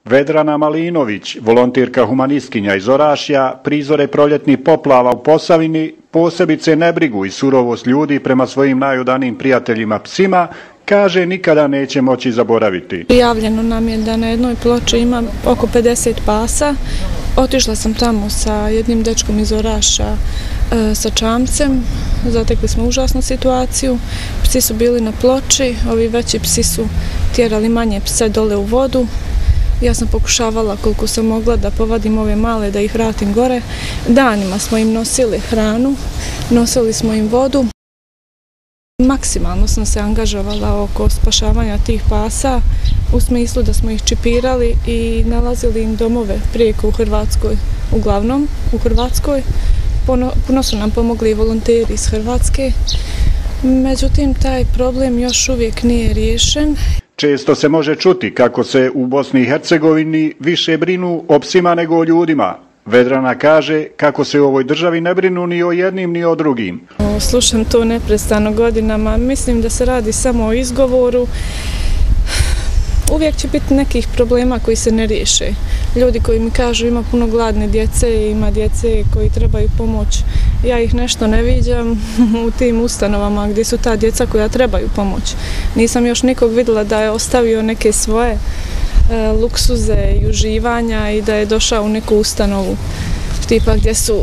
Vedrana Malinović, volontirka humanistkinja iz Orašja, prizore proljetnih poplava u Posavini, posebice nebrigu i surovost ljudi prema svojim najodanijim prijateljima psima, kaže nikada neće moći zaboraviti. Prijavljeno nam je da na jednoj ploči ima oko 50 pasa. Otišla sam tamo sa jednim dečkom iz Oraša sa čamcem. Zatekli smo užasnu situaciju. Psi su bili na ploči, ovi veći psi su tjerali manje pse dole u vodu. Ja sam pokušavala koliko sam mogla da povadim ove male, da ih vratim gore. Danima smo im nosili hranu, nosili smo im vodu. Maksimalno sam se angažovala oko spašavanja tih pasa, u smislu da smo ih čipirali i nalazili im domove prijeko u Hrvatskoj, uglavnom u Hrvatskoj. Puno su nam pomogli i volonteri iz Hrvatske, međutim taj problem još uvijek nije riješen. Često se može čuti kako se u Bosni i Hercegovini više brinu o psima nego o ljudima. Vedrana kaže kako se u ovoj državi ne brinu ni o jednim ni o drugim. Slušam to neprestano godinama, mislim da se radi samo o izgovoru. Uvijek će biti nekih problema koji se ne riješe. Ljudi koji mi kažu ima puno gladne djece, ima djece koji trebaju pomoć. Ja ih nešto ne viđam u tim ustanovama gdje su ta djeca koja trebaju pomoć. Nisam još nikog vidjela da je ostavio neke svoje luksuze i uživanja i da je došao u neku ustanovu tipa gdje su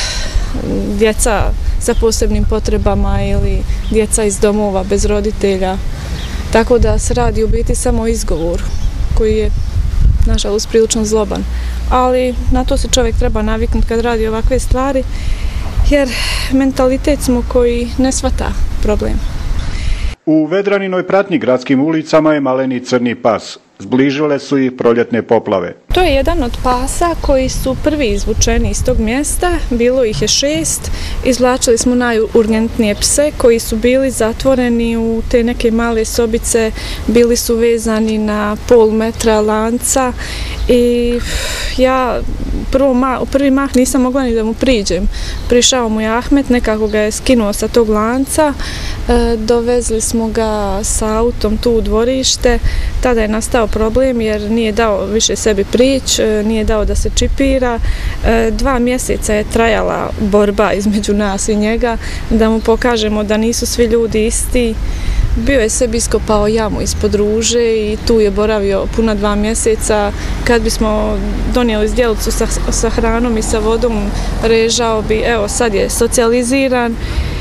djeca sa posebnim potrebama ili djeca iz domova bez roditelja. Tako da se radi u biti samo o izgovoru koji je nažalost prilično zloban. Ali na to se čovjek treba naviknuti kad radi ovakve stvari jer mentalitet smo koji ne shvata problem. U Vedraninoj pratnji gradskim ulicama je maleni crni pas. Zbližile su ih proljetne poplave. To je jedan od pasa koji su prvi izvučeni iz tog mjesta, bilo ih je 6. Izvlačili smo najurgentnije pse koji su bili zatvoreni u te neke male sobice, bili su vezani na pol metra lanca i ja u prvi mah nisam mogla ni da mu priđem. Prišao mu je Ahmet, nekako ga je skinuo sa tog lanca, dovezli smo ga sa autom tu u dvorište, tada je nastao problem jer nije dao više sebi prići, nije dao da se čipira. 2 mjeseca je trajala borba između nas i njega, da mu pokažemo da nisu svi ljudi isti. Bio je sebi iskopao jamu ispod ruže i tu je boravio puna 2 mjeseca. Kad bismo donijeli zdjelicu sa hranom i sa vodom, režao bi, evo sad je socijaliziran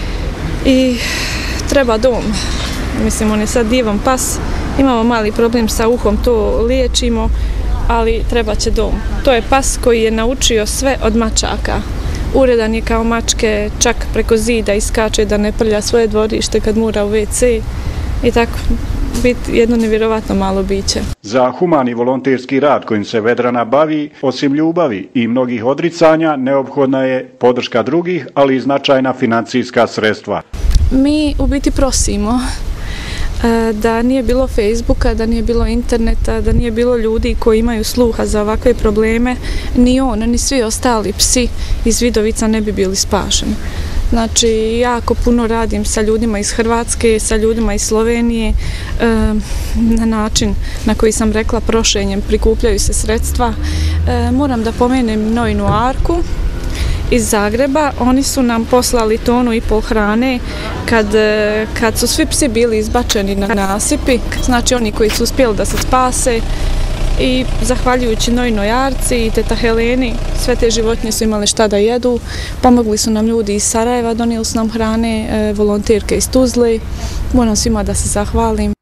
i treba dom. Mislim, on je sad divan pas. Imamo mali problem sa uhom, to liječimo, ali treba će dom. To je pas koji je naučio sve od mačaka. Uredan je kao mačke, čak preko zida iskače da ne prlja svoje dvorište kad mora u WC i tako biti jedno nevjerovatno malo biće. Za humani volonterski rad kojim se Vedrana bavi, osim ljubavi i mnogih odricanja, neophodna je podrška drugih, ali i značajna financijska sredstva. Mi u biti prosimo. Da nije bilo Facebooka, da nije bilo interneta, da nije bilo ljudi koji imaju sluha za ovakve probleme, ni on, ni svi ostali psi iz Vidovica ne bi bili spašeni. Znači, jako puno radim sa ljudima iz Hrvatske, sa ljudima iz Slovenije, na način na koji sam rekla prošenjem prikupljaju se sredstva. Moram da pomenem Noinu Arku iz Zagreba, oni su nam poslali 1,5 tonu hrane kad su svi psi bili izbačeni na nasipi, znači oni koji su uspjeli da se spase i zahvaljujući Nojinoj Arci i teta Heleni, sve te životinje su imale šta da jedu, pomogli su nam ljudi iz Sarajeva, donijeli su nam hrane, volonterke iz Tuzle, moram svima da se zahvalim.